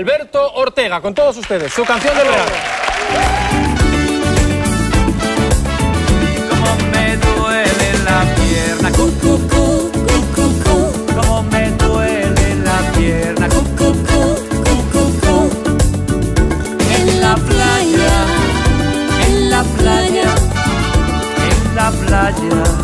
Alberto Ortega, con todos ustedes, su canción del verano. Cómo me duele la pierna, cómo me duele la pierna, en la playa, en la playa, en la playa.